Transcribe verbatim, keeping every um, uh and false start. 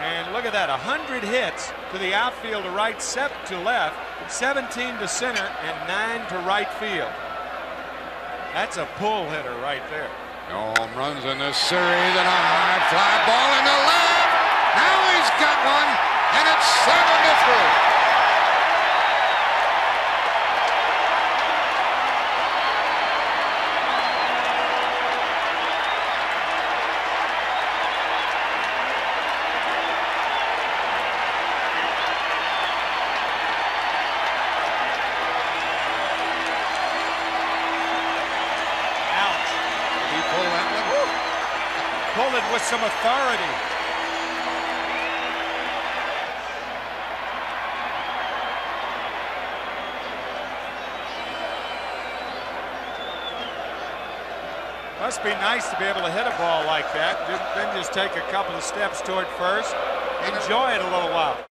And look at that, one hundred hits to the outfield to right, seven to left, seventeen to center, and nine to right field. That's a pull hitter right there. No home runs in this series, and a high fly ball in the left. Now he's got one, and it's seven to three. Pull it with some authority. Must be nice to be able to hit a ball like that, then just take a couple of steps toward first, enjoy it a little while.